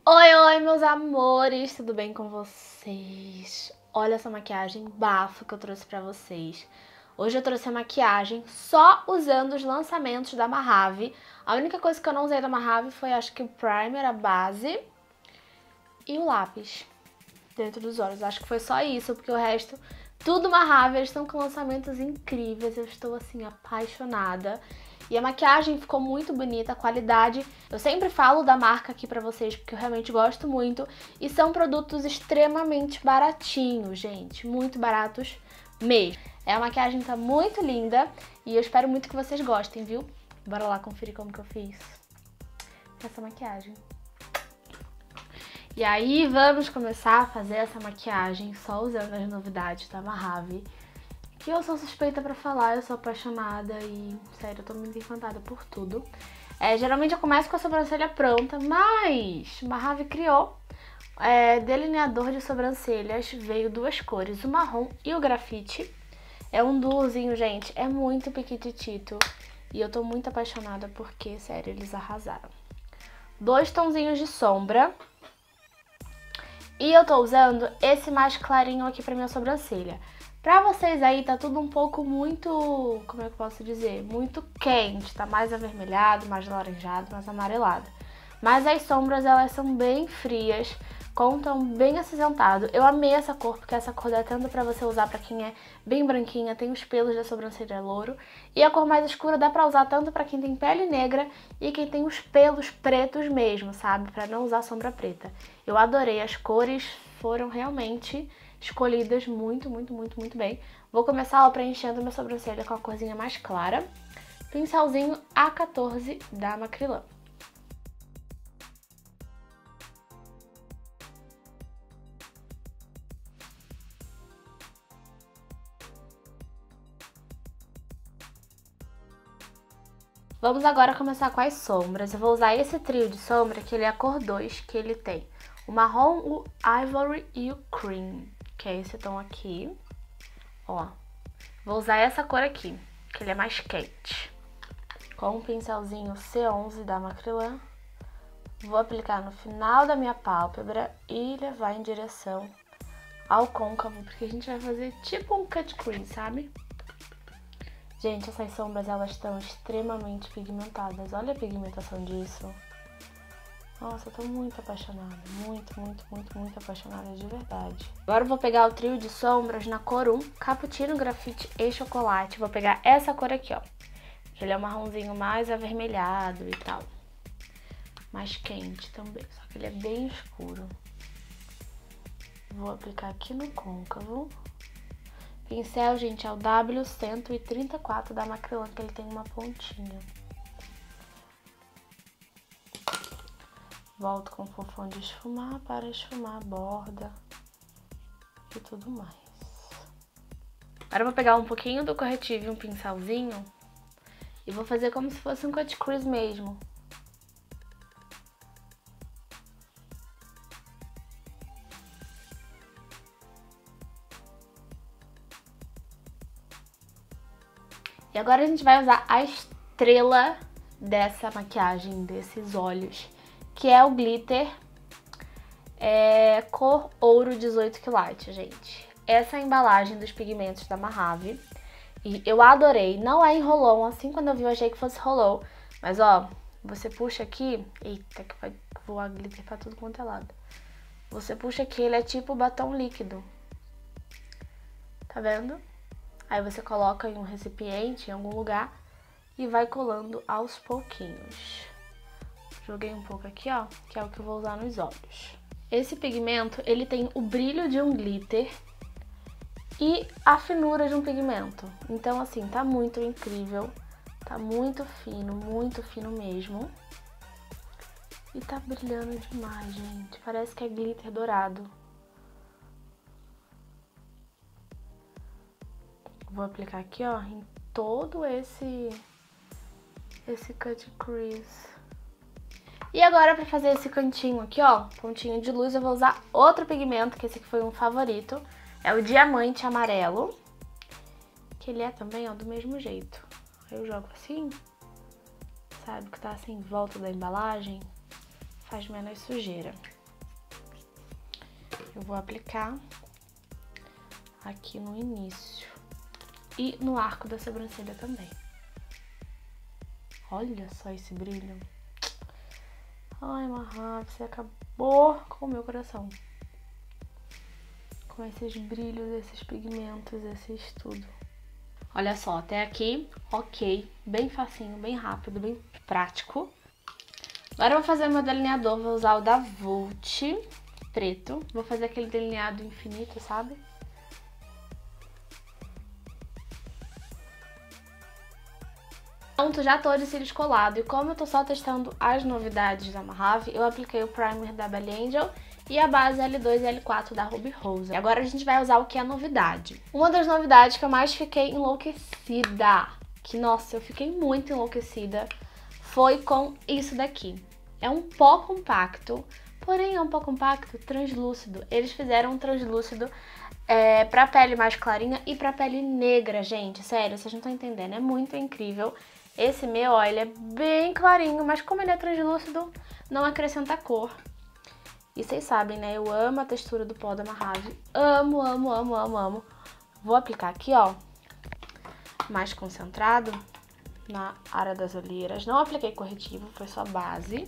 Oi, oi, meus amores, tudo bem com vocês? Olha essa maquiagem bafo que eu trouxe pra vocês. Hoje eu trouxe a maquiagem só usando os lançamentos da Mahave. A única coisa que eu não usei da Mahave foi, acho que o primer, a base e o lápis dentro dos olhos. Acho que foi só isso, porque o resto, tudo Mahave. Eles estão com lançamentos incríveis, eu estou assim apaixonada. E a maquiagem ficou muito bonita, a qualidade. Eu sempre falo da marca aqui pra vocês, porque eu realmente gosto muito. E são produtos extremamente baratinhos, gente. Muito baratos mesmo. A maquiagem tá muito linda e eu espero muito que vocês gostem, viu? Bora lá conferir como que eu fiz essa maquiagem. E aí vamos começar a fazer essa maquiagem só usando as novidades da Mahave. Que eu sou suspeita pra falar, eu sou apaixonada e, sério, eu tô muito encantada por tudo. Geralmente eu começo com a sobrancelha pronta, mas Mahave criou delineador de sobrancelhas, veio duas cores, o marrom e o grafite. É um duozinho, gente, é muito piquititito e eu tô muito apaixonada porque, sério, eles arrasaram. Dois tonzinhos de sombra. E eu tô usando esse mais clarinho aqui pra minha sobrancelha. Pra vocês aí tá tudo um pouco muito, como é que eu posso dizer? Muito quente, tá mais avermelhado, mais laranjado, mais amarelado. Mas as sombras, elas são bem frias, com um tom bem acinzentado. Eu amei essa cor, porque essa cor dá tanto pra você usar pra quem é bem branquinha, tem os pelos da sobrancelha louro. E a cor mais escura dá pra usar tanto pra quem tem pele negra e quem tem os pelos pretos mesmo, sabe? Pra não usar sombra preta. Eu adorei, as cores foram realmente escolhidas muito, muito, muito, muito bem. Vou começar preenchendo minha sobrancelha com a corzinha mais clara. Pincelzinho A14 da Macrylan. Vamos agora começar com as sombras. Eu vou usar esse trio de sombra, que ele é a cor 2, que ele tem o marrom, o ivory e o cream, que é esse tom aqui. Ó, vou usar essa cor aqui, que ele é mais quente. Com um pincelzinho C11 da Macrylan, vou aplicar no final da minha pálpebra e levar em direção ao côncavo, porque a gente vai fazer tipo um cut crease, sabe? Gente, essas sombras, elas estão extremamente pigmentadas. Olha a pigmentação disso. Nossa, eu tô muito apaixonada. Muito, muito, muito, muito apaixonada de verdade. Agora eu vou pegar o trio de sombras na cor 1, Cappuccino, Grafite e Chocolate. Vou pegar essa cor aqui, ó. Que ele é um marronzinho mais avermelhado e tal. Mais quente também, só que ele é bem escuro. Vou aplicar aqui no côncavo. Pincel, gente, é o W134 da Macrylan, que ele tem uma pontinha. Volto com o fofão de esfumar para esfumar a borda e tudo mais. Agora eu vou pegar um pouquinho do corretivo e um pincelzinho e vou fazer como se fosse um cut crease mesmo. E agora a gente vai usar a estrela dessa maquiagem, desses olhos, que é o glitter cor ouro 18 quilates, gente. Essa é a embalagem dos pigmentos da Mahave. E eu adorei. Não é em roll-on, assim quando eu vi eu achei que fosse roll-on. Mas ó, você puxa aqui... Eita, que vai voar glitter pra tudo quanto é lado. Você puxa aqui, ele é tipo batom líquido. Tá vendo? Aí você coloca em um recipiente, em algum lugar, e vai colando aos pouquinhos. Joguei um pouco aqui, ó, que é o que eu vou usar nos olhos. Esse pigmento, ele tem o brilho de um glitter e a finura de um pigmento. Então, assim, tá muito incrível, tá muito fino mesmo. E tá brilhando demais, gente. Parece que é glitter dourado. Vou aplicar aqui, ó, em todo esse cut crease. E agora, pra fazer esse cantinho aqui, ó, pontinho de luz, eu vou usar outro pigmento, que esse aqui foi um favorito. É o Diamante Amarelo, que ele é também, ó, do mesmo jeito. Eu jogo assim, sabe, que tá assim em volta da embalagem, faz menos sujeira. Eu vou aplicar aqui no início e no arco da sobrancelha também. Olha só esse brilho. Ai, Mahá, você acabou com o meu coração. Com esses brilhos, esses pigmentos, esses tudo. Olha só, até aqui, ok. Bem facinho, bem rápido, bem prático. Agora eu vou fazer o meu delineador. Vou usar o da Vult preto. Vou fazer aquele delineado infinito, sabe? Pronto, já tô de cílios colado. E como eu tô só testando as novidades da Mojave, eu apliquei o primer da Belly Angel e a base L2 e L4 da Ruby Rose. Agora a gente vai usar o que é novidade. Uma das novidades que eu mais fiquei enlouquecida, que nossa, eu fiquei muito enlouquecida, foi com isso daqui. É um pó compacto, porém é um pó compacto translúcido. Eles fizeram um translúcido pra pele mais clarinha e pra pele negra, gente. Sério, vocês não estão entendendo, é muito incrível. Esse meu, ó, ele é bem clarinho, mas como ele é translúcido, não acrescenta cor. E vocês sabem, né? Eu amo a textura do pó da Mojave. Amo, amo, amo, amo, amo. Vou aplicar aqui, ó, mais concentrado na área das olheiras. Não apliquei corretivo, foi só base.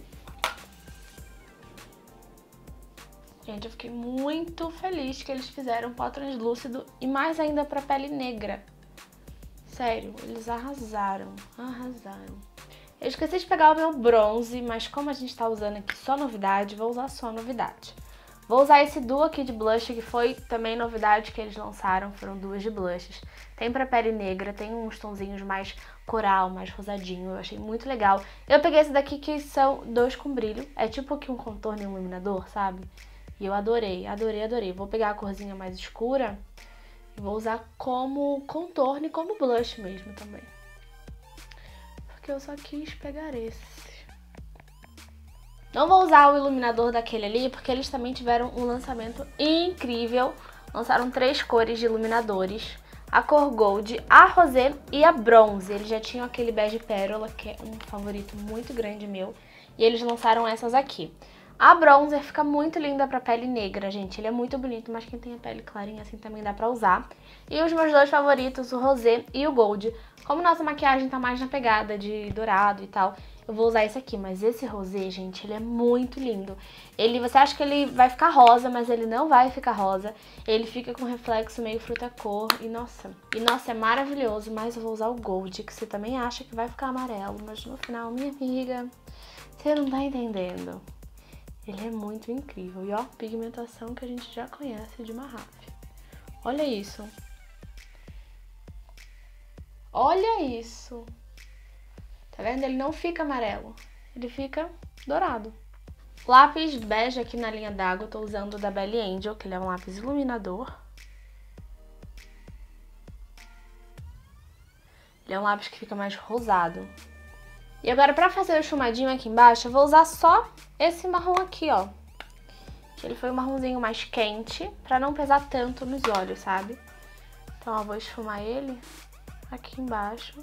Gente, eu fiquei muito feliz que eles fizeram pó translúcido e mais ainda pra pele negra. Sério, eles arrasaram, arrasaram. Eu esqueci de pegar o meu bronze, mas como a gente tá usando aqui só novidade, vou usar só novidade. Vou usar esse duo aqui de blush, que foi também novidade que eles lançaram, foram duas de blushes. Tem pra pele negra, tem uns tonzinhos mais coral, mais rosadinho, eu achei muito legal. Eu peguei esse daqui que são dois com brilho, é tipo aqui um contorno e um iluminador, sabe? E eu adorei, adorei, adorei. Vou pegar a corzinha mais escura e vou usar como contorno e como blush mesmo também. Porque eu só quis pegar esse. Não vou usar o iluminador daquele ali, porque eles também tiveram um lançamento incrível. Lançaram 3 cores de iluminadores. A cor Gold, a Rosé e a Bronze. Eles já tinham aquele bege pérola, que é um favorito muito grande meu. E eles lançaram essas aqui. A Bronzer fica muito linda pra pele negra, gente. Ele é muito bonito, mas quem tem a pele clarinha assim também dá pra usar. E os meus dois favoritos, o Rosé e o Gold. Como nossa maquiagem tá mais na pegada de dourado e tal, eu vou usar esse aqui. Mas esse Rosé, gente, ele é muito lindo. Você acha que ele vai ficar rosa, mas ele não vai ficar rosa. Ele fica com reflexo meio fruta-cor e nossa, é maravilhoso. Mas eu vou usar o Gold, que você também acha que vai ficar amarelo. Mas no final, minha amiga, você não tá entendendo. Ele é muito incrível. E ó, pigmentação que a gente já conhece de Mojave. Olha isso. Olha isso. Tá vendo? Ele não fica amarelo. Ele fica dourado. Lápis bege aqui na linha d'água. Eu tô usando o da Belly Angel, que ele é um lápis iluminador. Ele é um lápis que fica mais rosado. E agora, pra fazer o chumadinho aqui embaixo, eu vou usar só esse marrom aqui, ó. Que ele foi um marronzinho mais quente, pra não pesar tanto nos olhos, sabe? Então, ó, vou esfumar ele aqui embaixo.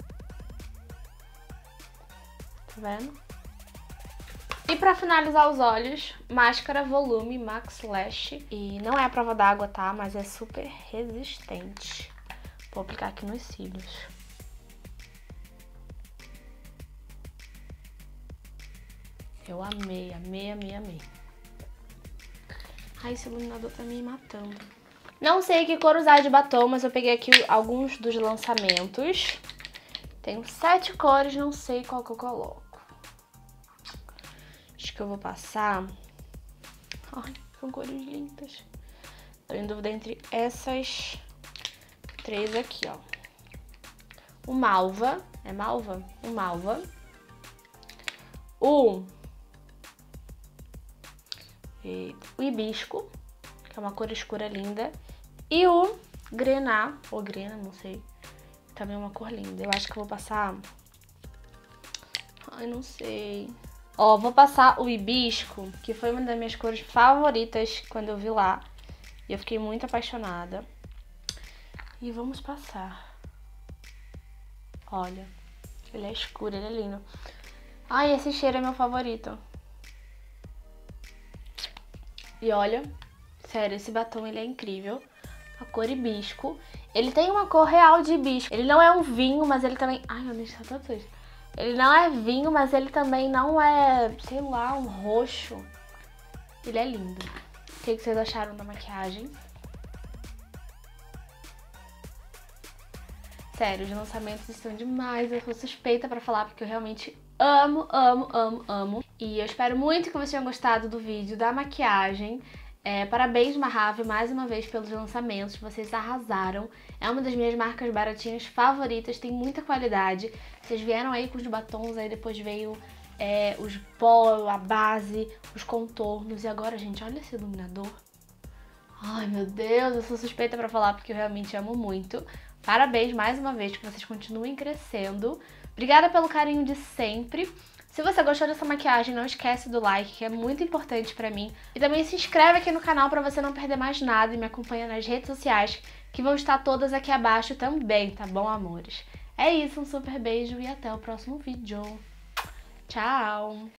Tá vendo? E pra finalizar os olhos, máscara Volume Max Lash. E não é a prova d'água, tá? Mas é super resistente. Vou aplicar aqui nos cílios. Eu amei, amei, amei, amei. Ai, esse iluminador tá me matando. Não sei que cor usar de batom, mas eu peguei aqui alguns dos lançamentos. Tenho 7 cores, não sei qual que eu coloco. Acho que eu vou passar... Ai, são cores lindas. Tô em dúvida entre essas 3 aqui, ó. O Malva, é Malva? O Malva. O Hibisco, que é uma cor escura linda. E o Grená, ou Grena, não sei. Também é uma cor linda. Eu acho que eu vou passar... Ai, não sei. Ó, vou passar o Hibisco, que foi uma das minhas cores favoritas quando eu vi lá. E eu fiquei muito apaixonada. E vamos passar. Olha, ele é escuro, ele é lindo. Ai, esse cheiro é meu favorito. E olha, sério, esse batom ele é incrível. A cor hibisco. Ele tem uma cor real de hibisco. Ele não é um vinho, mas ele também... Ai, meu Deus, tá todo sujo. Ele não é vinho, mas ele também não é, sei lá, um roxo. Ele é lindo. O que vocês acharam da maquiagem? Sério, os lançamentos estão demais. Eu sou suspeita pra falar porque eu realmente amo, amo, amo, amo. E eu espero muito que vocês tenham gostado do vídeo, da maquiagem. Parabéns, Mahave, mais uma vez pelos lançamentos. Vocês arrasaram. É uma das minhas marcas baratinhas favoritas, tem muita qualidade. Vocês vieram aí com os batons, aí depois veio os pó, a base, os contornos. E agora, gente, olha esse iluminador. Ai, meu Deus, eu sou suspeita pra falar porque eu realmente amo muito. Parabéns mais uma vez, que vocês continuem crescendo. Obrigada pelo carinho de sempre. Se você gostou dessa maquiagem, não esquece do like, que é muito importante pra mim. E também se inscreve aqui no canal pra você não perder mais nada e me acompanha nas redes sociais, que vão estar todas aqui abaixo também, tá bom, amores? É isso, um super beijo e até o próximo vídeo. Tchau!